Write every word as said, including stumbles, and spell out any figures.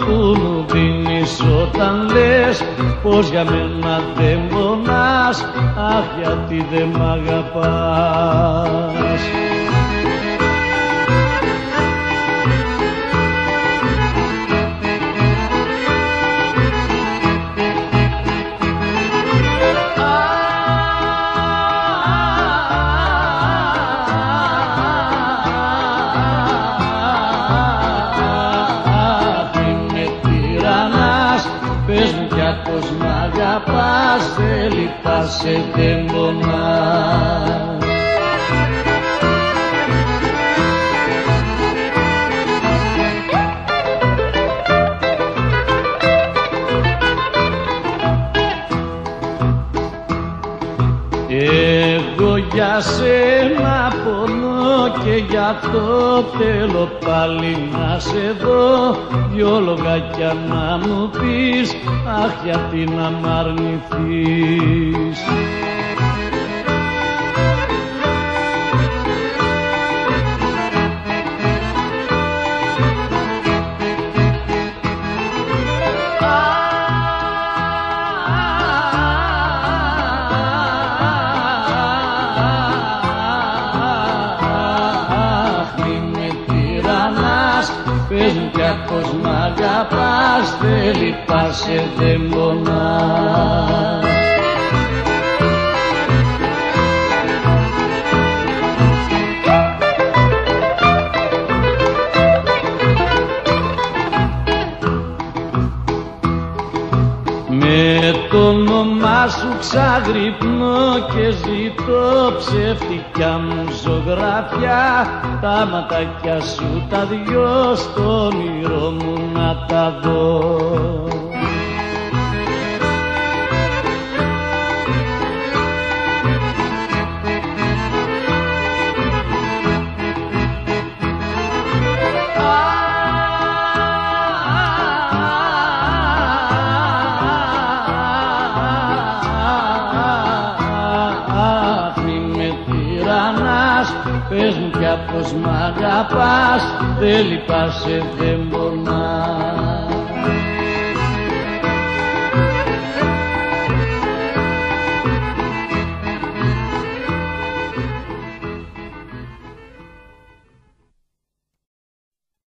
που μου δίνεις όταν λες πως για μένα δεν πονάς, αχ γιατί δεν μ' αγαπάς. Πες μου πια πως μ' αγαπάς, δεν λυπάσαι, δεν πονάς. Εγώ για σένα πονώ και γι' αυτό θέλω πάλι να σε δω, δυο λογάκια να μου πεις, αχ γιατί να μ' αρνηθείς. Πες μου πια πως μ' αγαπάς, δεν λυπάσαι, δεν πονάς. Με το όνομά σου ξαγρυπνώ και ζητώ ψεύτικια μου ζωγραφιά, τα ματάκια σου τα δυο στο όνειρό μου να τα δω. Πες μου πια πως μ' αγαπάς, δεν λυπάσαι, δεν πονάς.